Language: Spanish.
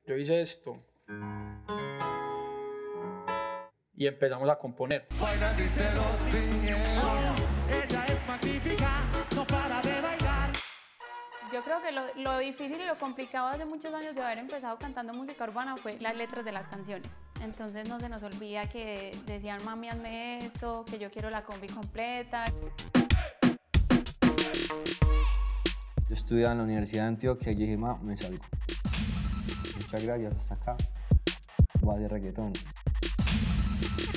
Yo hice esto y empezamos a componer. Ella es magnífica, no para de bailar. Yo creo que lo difícil y lo complicado hace muchos años de haber empezado cantando música urbana fue las letras de las canciones. Entonces no se nos olvida que decían mami hazme esto, que yo quiero la combi completa. Yo estudiaba en la Universidad de Antioquia y dije, me salgo. Muchas gracias, hasta acá. Va de reggaetón.